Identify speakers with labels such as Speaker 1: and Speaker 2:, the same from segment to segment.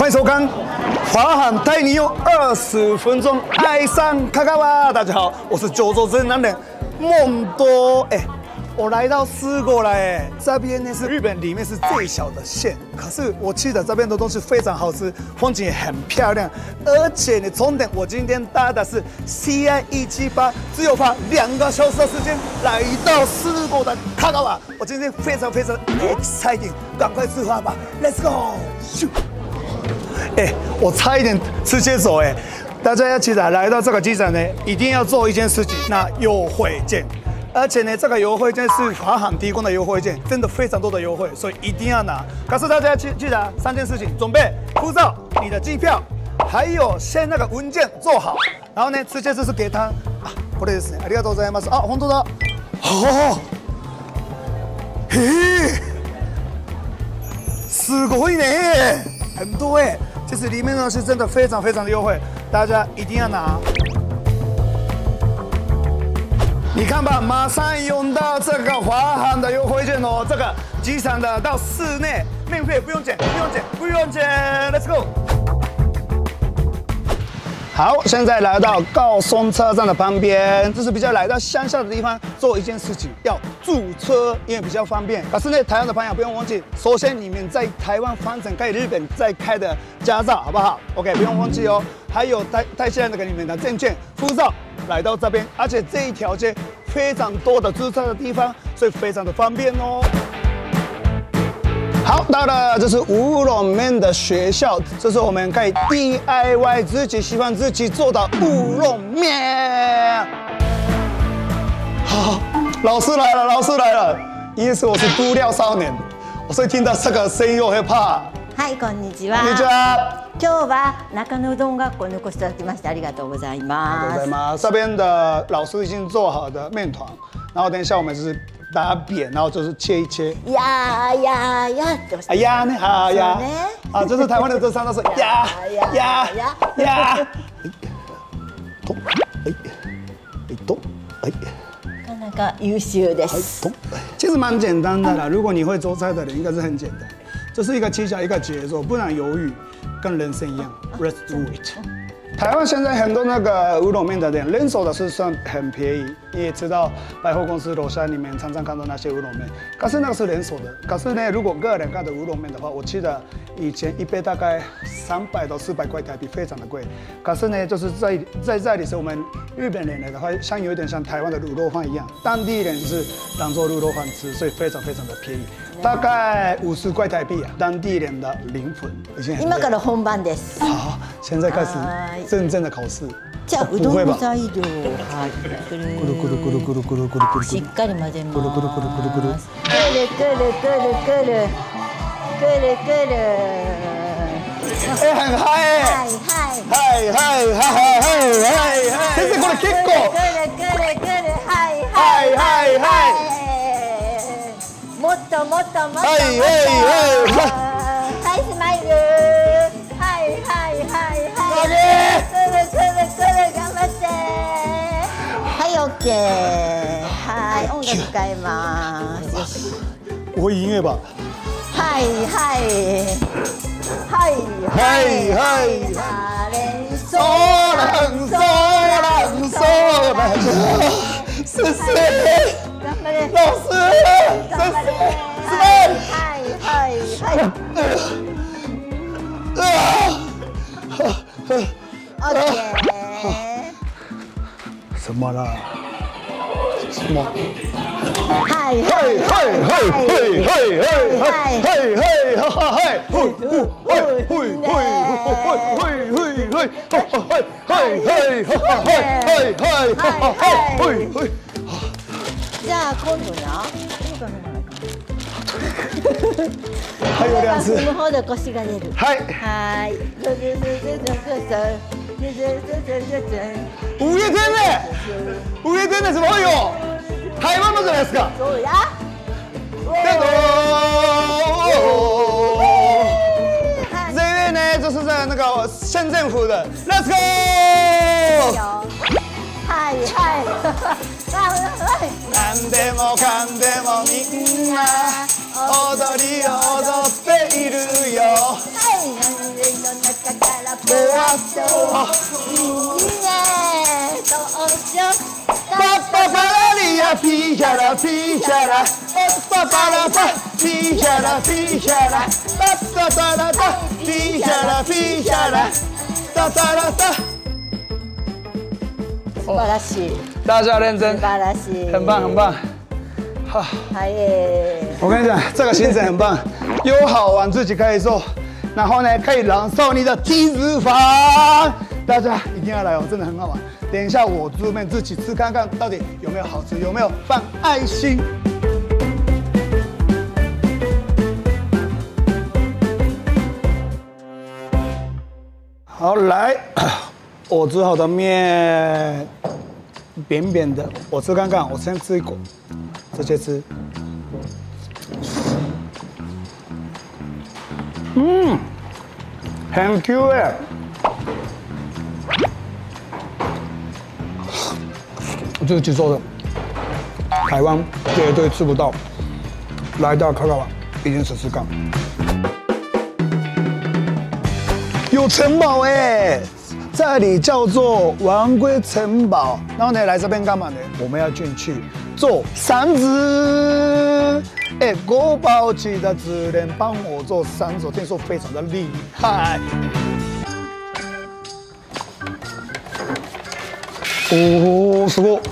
Speaker 1: 欢迎收看《华航带你用20分钟爱上卡卡哇》。大家好，我是九州真男人梦多。我来到四国了这边呢是日本里面是最小的县，可是我记得这边的东西非常好吃，风景也很漂亮，而且呢，重点我今天搭的是 CI178，只有花2个小时的时间来到四国的卡卡哇。我今天非常 exciting， 赶快出发吧 ，Let's go！ 我差一点直接走大家要记得来到这个机场呢，一定要做一件事情，那优惠券。而且呢，这个优惠券是华航提供的优惠券，真的非常多的优惠，所以一定要拿。可是大家记得3件事情：准备护照、你的机票，还有先那个文件做好。然后呢，直接就是给他啊，これですね。ありがとうございます。啊，本当だ。哦，嘿，すごいね，很多其实里面呢是真的非常的优惠，大家一定要拿。你看吧，马上用到这个华航的优惠券哦，这个机场的到室内免费，不用钱，Let's go！ 好，现在来到高松车站的旁边，这是比较来到乡下的地方，做一件事情要注册，因为比较方便。可是呢，台湾的朋友不用忘记，首先你们在台湾换成在日本再开的驾照，好不好 ？OK， 不用忘记哦。还有带现在给你们的证件、护照来到这边，而且这一条街非常多的注册的地方，所以非常的方便哦。好，到了这是乌龙面的学校，这是我们可以 DIY 自己喜欢自己做的乌龙面。好，老师来了，因为我是布料少年，所以听到这个声音我会怕。
Speaker 2: はい、こんにちは。
Speaker 1: こんにちは。
Speaker 2: 今日は中野うどん学校にお越しいただきましてありがとうございます。
Speaker 1: 这边的老师已经做好的面团，然后等一下我们就是打扁，然后就是切一切。
Speaker 2: 呀呀呀！
Speaker 1: 哎呀，你好呀！啊，就是台湾的这3都是呀呀呀。
Speaker 2: なかなか優秀です。
Speaker 1: 其实蛮简单的啦，如果你会做菜的人，应该是很简单。就是一个技巧，一个节奏，不然犹豫，跟人生一样。Let's do it。台湾现在很多那个乌龙面的店，人手的是算很便宜。你也知道，百货公司楼下里面常常看到那些乌龙面，可是那个是连锁的。可是呢，如果个人干的乌龙面的话，我记得以前一杯大概300到400块台币，非常的贵。可是呢，就是在这里是我们日本人来的话，像有点像台湾的卤肉饭一样，当地人就是当做卤肉饭吃，所以非常的便宜，大概50块台币啊，当地人的灵魂。
Speaker 2: 今から本番です。
Speaker 1: 好，现在开始真正的考试。
Speaker 2: じゃあうどんの材料をくるしっかり混ぜます。くる。
Speaker 1: 很嗨先生これ結構。
Speaker 2: もっと。スマイル。頑張って。はい、オッケー。はい、音楽変えます。よし。
Speaker 1: 我会音乐吧。
Speaker 2: はい。ソーラン。先生。頑張れ。
Speaker 1: 老師。
Speaker 2: 頑張れ。OK。
Speaker 1: 什么啦？什么？
Speaker 2: じゃあ今度な。
Speaker 1: 还有2次。
Speaker 2: 踏むほど腰が出る。
Speaker 1: はい。五月天呢？怎么会有？台湾のじゃないですか。
Speaker 2: そうや。
Speaker 1: 这边呢，就是在那个县政府的 ，Let's go。
Speaker 2: はい。
Speaker 1: 何でもかんでもみんな踊りを踊っているよ。
Speaker 2: 好，
Speaker 1: 巴巴巴拉里呀，皮下来，皮下来，巴巴拉巴，皮下来，皮下来，巴巴巴拉巴，皮下来，皮下来，哒哒哒哒。
Speaker 2: 素晴らしい，
Speaker 1: 大家认真，
Speaker 2: 素晴らしい，
Speaker 1: 很棒很棒。好，
Speaker 2: 嗨耶！
Speaker 1: 我跟你讲，这个行程很棒，又好玩，自己可以做，然后呢，可以燃烧你的体脂肪。大家一定要来哦，真的很好玩。等一下我这边自己吃看看，到底有没有好吃，有没有放爱心。好，来，我煮好的面，扁扁的，我吃看看，我先吃一口，直接吃。很 Q 哎。自己做的，台湾绝对吃不到。来到卡卡湾，一定试试看。有城堡哎，这里叫做王龟城堡。然后呢，来这边干嘛呢？我们要进去做扇子。哎，国宝级的职人帮我做扇子，听说非常的厉害。哦，すごい。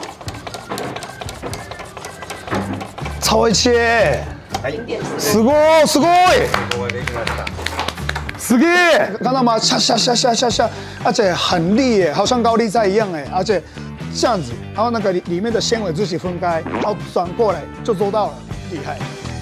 Speaker 1: 超会切。すごいすごい。すげえ，看到吗？下下下下下下，而且很利耶，好像高丽菜一样哎，而且这样子，然后那个里面的纤维自己分开，然后转过来就做到了，厉害。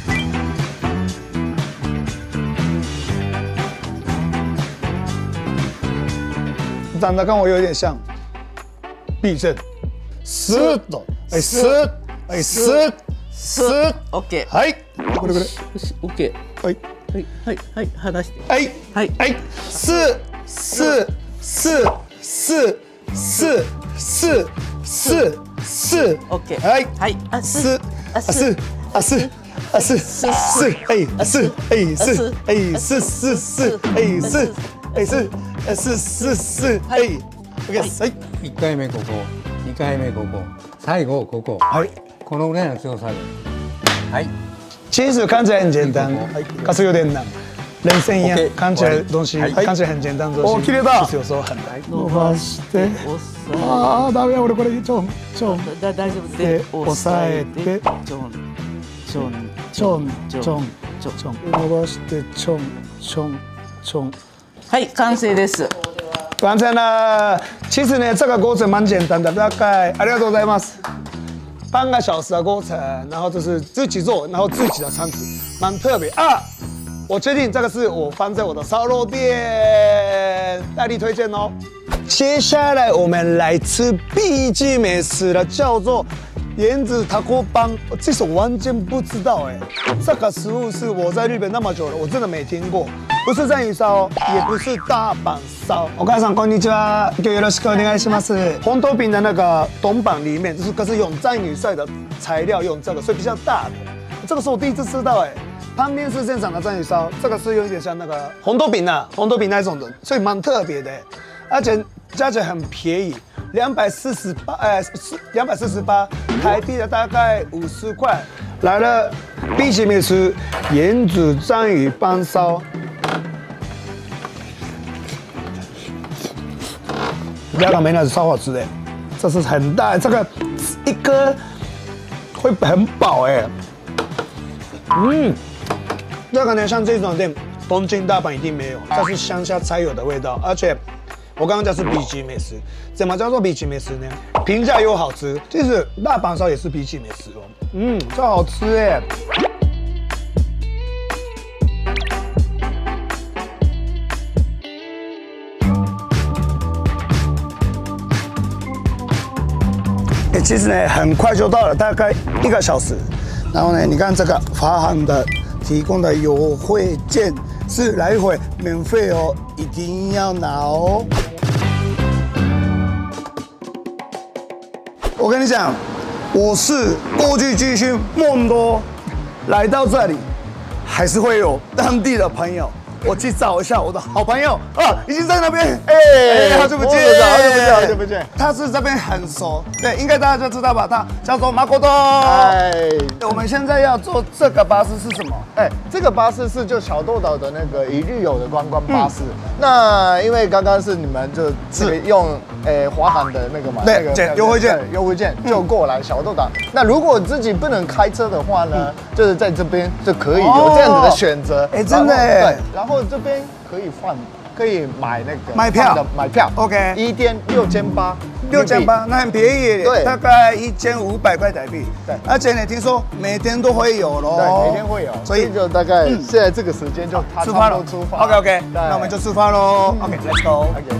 Speaker 1: 长得跟我有点像。避震，スッと、はい、スッ、はい、スッ、スッ、
Speaker 3: オッケー。
Speaker 1: はい、これこれ、
Speaker 3: よし、オッケー。
Speaker 1: はい、
Speaker 3: はいはいはい離して。
Speaker 1: はい、
Speaker 3: はい
Speaker 1: はい、スッ、スッ、スッ、スッ、スッ、スッ、スッ、スッ、
Speaker 3: オッケー。
Speaker 1: はい、
Speaker 3: はい。あ
Speaker 1: スッ、あスッ、あスッ、あスッ、スッ、はい、あスッ、はい、スッ、はい、スッ、スッ、スッ、はい、スッ、はい、スッ、スッ、スッ、スッ、はい、オッケーです。はい。
Speaker 4: 1回目ここ、2回目ここ、最後ここ。
Speaker 1: はい。
Speaker 4: このぐらいの強さで。はい。
Speaker 1: 其实看起来很简单，可是有点难。人生一样，看起来东西看起来很简单的东西，其实有时候很难。伸ばして、ああダメや俺これちょんちょん
Speaker 3: 大丈夫
Speaker 1: で押さえて
Speaker 3: ちょんちょん
Speaker 1: ちょんちょんちょん伸ばしてちょんちょんちょん。
Speaker 3: はい完成です。
Speaker 1: 完成了。其实呢，这个过程蛮简单的，大概ありがとうございます。半个小时的过程，然后就是自己做，然后自己的餐子，蛮特别啊。我确定这个是我放在我的烧肉店，大力推荐哦。接下来我们来吃 B 级美食了，叫做盐子塔锅帮。这是我完全不知道哎，这个食物是我在日本那么久了，我真的没听过。不是章鱼烧，也不是大阪烧。お母さんこんにちは，就よろしくお願いします。红豆饼的那个董板里面，可是用章鱼烧的材料，用这个，所以比较大的。这个是我第一次吃到哎。旁边是现场的章鱼烧，这个是有一点像那个红豆饼啊，红豆饼那种的，所以蛮特别的，而且价钱很便宜，248台币的大概50块。来了 B 级美食盐煮章鱼帮烧。不要讲没那是超好吃的，这是很大，这个一颗会很饱哎。这个呢，像这种店，东京、大阪一定没有，这是乡下才有的味道。而且我刚刚讲是 B 级美食，怎么叫做 B 级美食呢？平价又好吃。其实大阪烧也是 B 级美食哦，超好吃哎。其实呢，很快就到了，大概1个小时。然后呢，你看这个华航的提供的优惠券是来回免费哦，一定要拿哦。我跟你讲，我是过去巨星梦多，来到这里还是会有当地的朋友我去找一下我的好朋友啊，已经在那边。好久不见，
Speaker 4: 好久不见。
Speaker 1: 他是这边很熟，对，应该大家就知道吧？他叫做马可多。我们现在要坐这个巴士是什么？
Speaker 5: 这个巴士是就小豆岛的那个一日游的观光巴士。那因为刚刚是你们就这个用华航的那个嘛，
Speaker 1: 对，优惠券
Speaker 5: 就过来小豆岛。那如果自己不能开车的话呢，就是在这边就可以有这样子的选择。
Speaker 1: 真的
Speaker 5: 对，然后这边可以买那个买票
Speaker 1: ，OK，
Speaker 5: 1天6800，
Speaker 1: 6800，那很便宜，
Speaker 5: 对，
Speaker 1: 大概1500块台币，
Speaker 5: 对，
Speaker 1: 而且呢，听说每天都会有咯，
Speaker 5: 对，每天会有，所以就大概现在这个时间就
Speaker 1: 出发了，OK， 那我们就出发喽，OK，Let's go。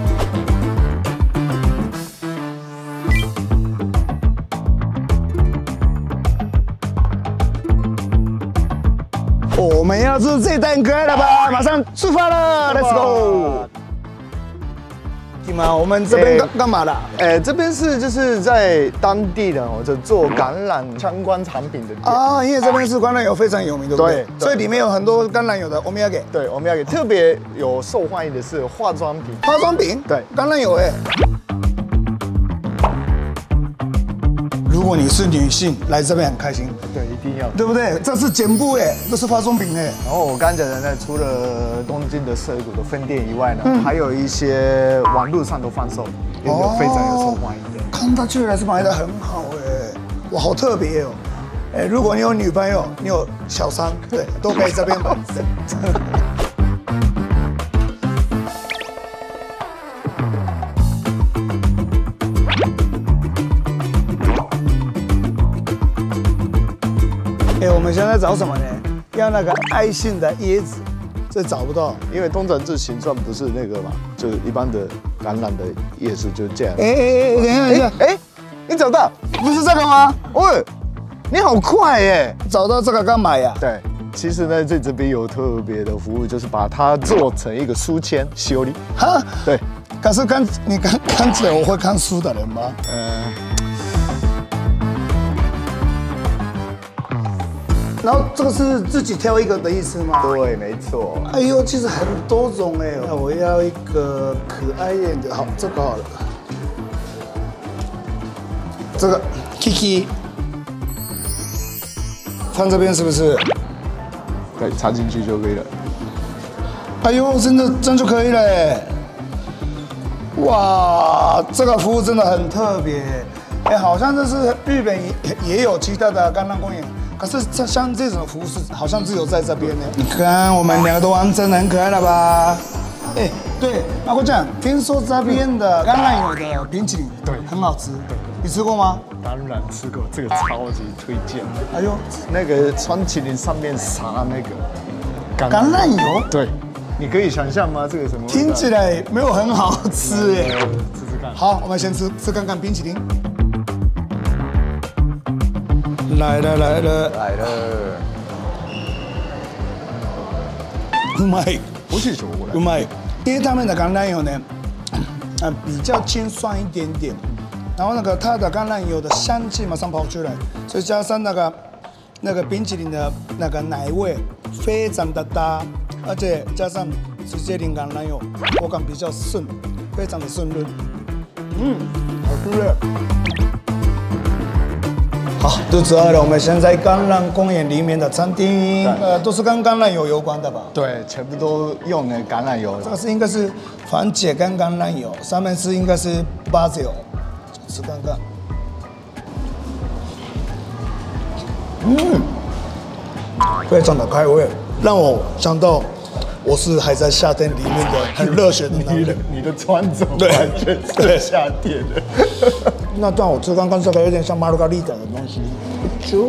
Speaker 1: 我们要吃这蛋糕了吧？马上出发了 ，Let's go。弟妈，我们这边干嘛的？
Speaker 5: 这边是就是在当地的就做橄榄相关产品的店
Speaker 1: 啊，因为这边是橄榄油非常有名，对不对？所以里面有很多橄榄油的欧米茄。
Speaker 5: 对，欧米茄特别有受欢迎的是化妆品。
Speaker 1: 化妆品？
Speaker 5: 对，
Speaker 1: 橄榄油如果你是女性，来这边很开心。
Speaker 5: 对，一定要，
Speaker 1: 对不对？这是剪布这是化妆品
Speaker 5: 然后我刚讲的呢，除了东京的涩谷的分店以外呢，还有一些网络上的贩售，也有非常有受欢迎的。
Speaker 1: 看到去还是买的很好哇，好特别哦。如果你有女朋友，你有小三，对，都可以这边买。我们现在找什么呢？要那个爱心的椰子，这找不到，
Speaker 5: 因为通常这形状不是那个嘛，就是一般的橄榄的叶子就是这样。
Speaker 1: 等一下，
Speaker 5: 你找到？
Speaker 1: 不是这个吗？
Speaker 5: 喂，你好快耶！
Speaker 1: 找到这个干嘛呀？
Speaker 5: 对，其实呢，这边有特别的服务，就是把它做成一个书签修理。
Speaker 1: 哈？
Speaker 5: 对。
Speaker 1: 可是你看起来我会看书的人吗？然后这个是自己挑一个的意思吗？
Speaker 5: 对，没错。
Speaker 1: 哎呦，其实很多种那我要一个可爱一点的，好，这个好了。这个 Kiki， 放这边是不是？
Speaker 5: 对，插进去就可以了。
Speaker 1: 哎呦，真的这样就可以了哇，这个服务真的很特别。好像这是日本也有其他的橄榄公园。可是像这种服务是好像只有在这边呢。你看我们两个都完成很可爱了吧？对，马可酱，听说这边的橄榄油的冰淇淋对很好吃，你吃过吗？
Speaker 5: 当然吃过，这个超级推荐。
Speaker 1: 哎呦，
Speaker 5: 那个双淇淋上面撒那个
Speaker 1: 橄榄油，
Speaker 5: 对，你可以想象吗？这个什么？
Speaker 1: 听起来没有很好吃
Speaker 5: 吃看。
Speaker 1: 好，我们先吃看看冰淇淋。来了！うまい，
Speaker 5: 不是酒过来。
Speaker 1: うまい，因为他们的橄榄油呢，比较清酸一点点，然后它的橄榄油的香气马上跑出来，所以加上那个冰淇淋的那个奶味非常的搭，而且加上直接淋橄榄油，口感比较顺，非常的顺润，好吃耶！好，肚子饿了。我们现在橄榄公园里面的餐厅，都是跟橄榄油有关的吧？
Speaker 5: 对，全部都用的橄榄油。
Speaker 1: 这个应该是番茄跟橄榄油，上面应该是basil，吃看看。非常的开胃，让我想到我是还在夏天里面的很热血的男人。
Speaker 5: 你的穿着完全是夏天的。
Speaker 1: 那段我吃刚刚这个有点像玛格丽塔的东西，就，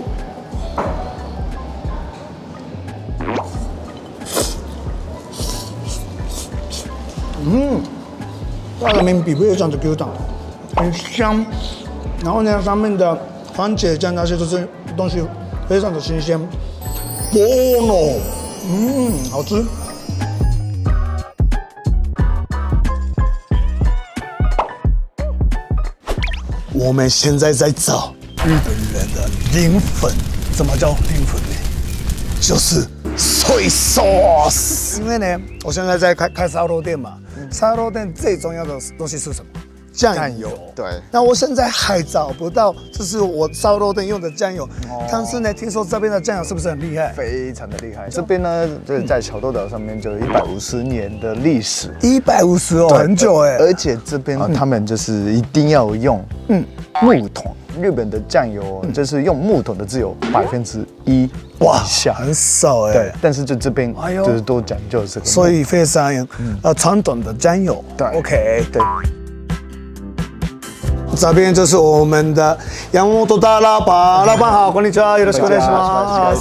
Speaker 1: 它的面皮非常的 Q 弹，很香，然后呢上面的番茄酱那些都是东西非常的新鲜，好吃。我们现在在找日本人的灵粉，怎么叫灵粉呢？就是 soy sauce。因为呢，我现在在开烧肉店嘛，烧肉店最重要的东西是什么？酱油。
Speaker 5: 对。
Speaker 1: 那我现在还找不到，就是我烧肉店用的酱油。但是呢，听说这边的酱油是不是很厉害？
Speaker 5: 非常的厉害。这边呢，就是在小豆岛上面就有150年的历史。
Speaker 1: 150哦，很久哎。
Speaker 5: 而且这边他们就是一定要用木桶。日本的酱油就是用木桶的只有1%以下，
Speaker 1: 很少哎。
Speaker 5: 对，但是就这边就是都讲究这个，
Speaker 1: 所以非常传统的酱油。
Speaker 5: 对
Speaker 1: ，OK，
Speaker 5: 对。
Speaker 1: 这边就是我们的山本大老板，老板好，こんにちは，よろしくお願いします。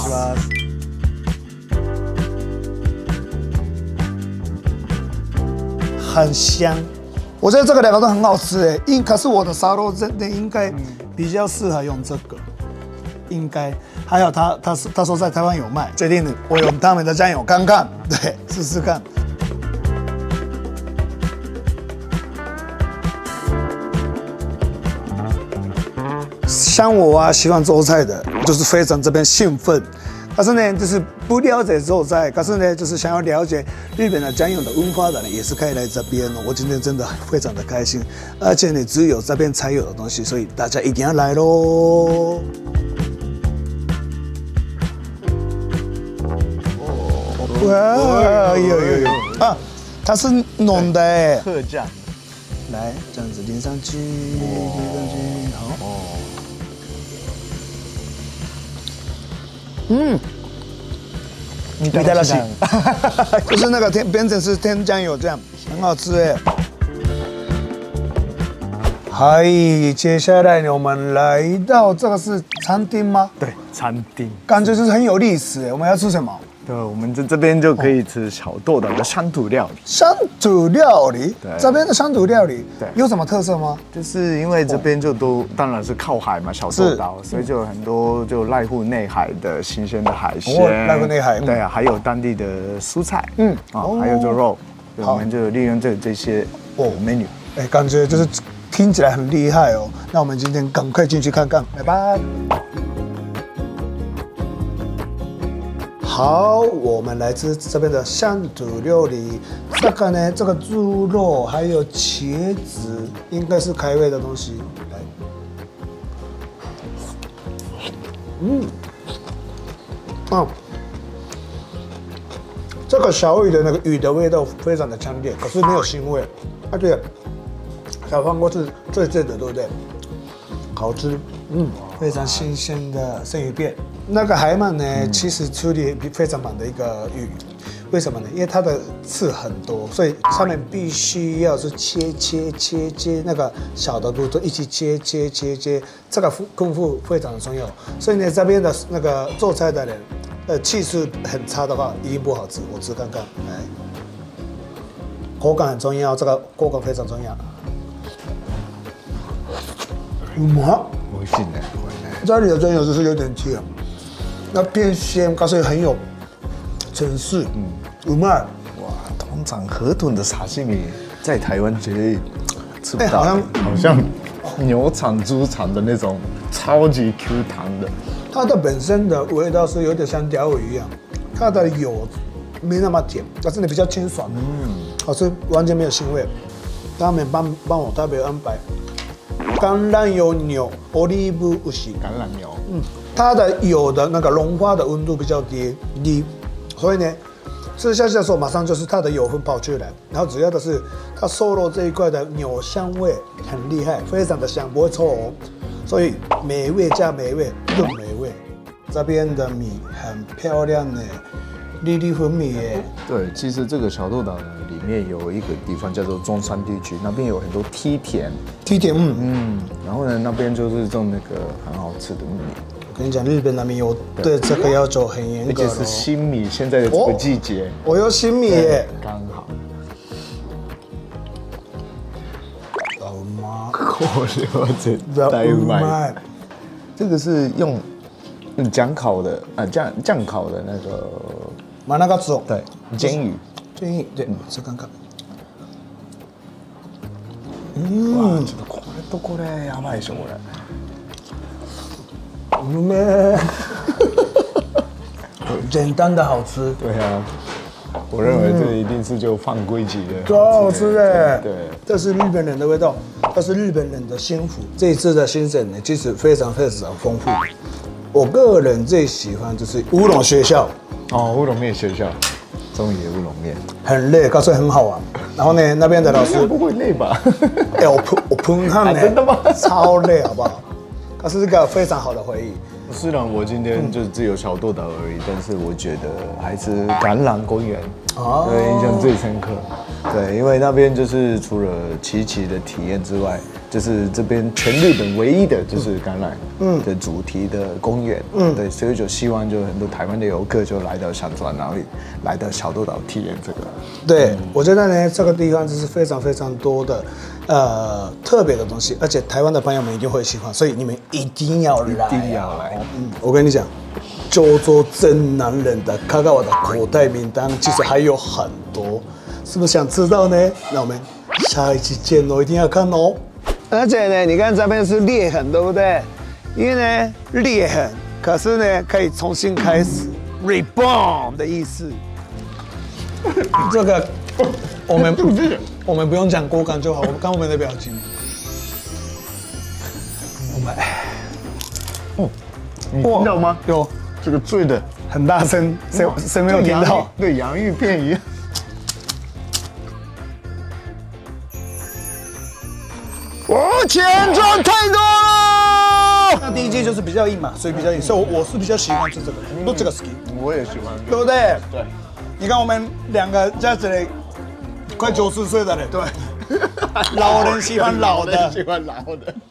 Speaker 1: 很香，我觉得这个两个都很好吃哎。可是我的烧肉真的应该比较适合用这个，应该。还有他说在台湾有卖，决定我用他们的酱油看看，对，试试看。像我啊，喜欢做菜的，就是非常这边兴奋。但是呢，就是不了解做菜，可是呢，就是想要了解日本的酱油的文化的人，也是可以来这边哦。我今天真的非常的开心，而且呢，只有这边才有的东西，所以大家一定要来喽。哇，有啊，它是浓的哎，
Speaker 5: 特酱，
Speaker 1: 来这样子淋上去，淋上去，好。
Speaker 5: 你带了什
Speaker 1: 就是那个变成是甜酱油这样，很好吃哎。嗨，接下来呢，我们来到这个是餐厅吗？
Speaker 5: 对，餐厅，
Speaker 1: 感觉就是很有历史哎。我们要吃什么？
Speaker 5: 对，我们这边就可以吃小豆岛的乡土料理。
Speaker 1: 乡土料理，
Speaker 5: 对，
Speaker 1: 这边的乡土料理，
Speaker 5: 对，
Speaker 1: 有什么特色吗？
Speaker 5: 就是因为这边就都当然是靠海嘛，小豆岛，所以就有很多就濑户内海的新鲜的海鲜，
Speaker 1: 濑户内海，
Speaker 5: 对啊，还有当地的蔬菜，还有就肉，我们就利用这些menu，
Speaker 1: 哎，感觉就是听起来很厉害哦。那我们今天赶快进去看看，拜拜。好，我们来吃这边的乡土料理。这个呢，这个猪肉还有茄子，应该是开胃的东西。来，这个小鱼的那个鱼的味道非常的强烈，可是没有腥味。啊，对了，小黄瓜是最的，对不对？好吃，非常新鲜的生鱼片。那个海鳗呢，其实处理非常满的一个鱼，为什么呢？因为它的刺很多，所以上面必须要是切那个小的骨头一起切，这个功夫非常的重要。所以呢，这边的那个做菜的人，技术很差的话，一定不好吃。我吃看看，来，口感很重要，这个口感非常重要。
Speaker 5: 美味しいね。
Speaker 1: 这里的酱油就是有点甜，那偏鲜，可是很有层次，うまい。
Speaker 5: 哇，通常河豚的沙西米在台湾绝对吃不到，
Speaker 1: 好
Speaker 5: 像牛肠、猪肠的那种超级 Q 弹的。
Speaker 1: 它的本身的味道是有点像鲷鱼一样，它的油没那么甜，但是呢比较清爽，好吃，完全没有腥味。他们帮我特别安排橄榄油牛 olive 牛，
Speaker 5: 橄榄油，
Speaker 1: 它的油的那个融化的温度比较低，所以呢，吃下去的时候马上就是它的油分跑出来，然后主要的是它瘦肉这一块的牛香味很厉害，非常的香，不会臭哦，所以美味加美味更美味。这边的米很漂亮呢，粒粒分明耶。
Speaker 5: 对，其实这个小豆岛呢，里面有一个地方叫做中山地区，那边有很多梯田，然后呢，那边就是种那个很好吃的米。
Speaker 1: 我跟你讲，日本的米有对这个要求很严格，
Speaker 5: 而且是新米，现在的这个季节，
Speaker 1: 我有新米耶，
Speaker 5: 刚好。
Speaker 1: 老妈，
Speaker 5: これは絶対うまい。这个是用酱烤的酱烤的那个
Speaker 1: 马那个子
Speaker 5: 对煎鱼，
Speaker 1: 对，吃看看。
Speaker 5: 哇，ちょっとこれとこれやばいでしょこれ。
Speaker 1: うめえ。 简单的好吃，
Speaker 5: 对啊，我认为这一定是就放归级的，
Speaker 1: 超好吃的。
Speaker 5: 对，
Speaker 1: 这是日本人的味道，这是日本人的幸福。这一次的行程呢，其实非常丰富。我个人最喜欢就是乌龙学校，
Speaker 5: 哦，乌龙面学校，中野乌龙面，
Speaker 1: 很累，可是很好玩。然后呢，那边的老师
Speaker 5: 不会累吧？
Speaker 1: 哎，我喷汗呢，
Speaker 5: 真的吗？
Speaker 1: 超累，好不好？可是这个非常好的回忆。
Speaker 5: 虽然我今天就只有小豆岛而已，但是我觉得还是橄榄公园对印象最深刻。对，因为那边就是除了奇奇的体验之外，就是这边全日本唯一的就是橄榄的主题的公园。对，所以就希望就很多台湾的游客就来到香川，然后来到小豆岛体验这个。
Speaker 1: 对，我觉得呢，这个地方就是非常多的特别的东西，而且台湾的朋友们一定会喜欢，所以你们一定要来，
Speaker 5: 一定要来。
Speaker 1: 我跟你讲，九州真男人的卡卡瓦的口袋名单其实还有很多，是不是想知道呢？那我们下一期见哦，一定要看哦。而且呢，你看这边是裂痕，对不对？因为呢裂痕，可是呢可以重新开始 ，reborn 的意思。这个我们不用讲果感就好，我们看我们的表情。我们
Speaker 5: 你听到吗？
Speaker 1: 有
Speaker 5: 这个醉的
Speaker 1: 很大声，谁没有听到？
Speaker 5: 对，洋芋片一样。我钱赚太多了。
Speaker 1: 那第一季就是比较硬嘛，所以比较硬，所以我是比较喜欢吃这个，都这个 ski，
Speaker 5: 我也喜欢，
Speaker 1: 对不对？
Speaker 5: 对。
Speaker 1: 你看我们两个加起来快90岁的了，对，老人喜欢老的，
Speaker 5: 喜欢老的。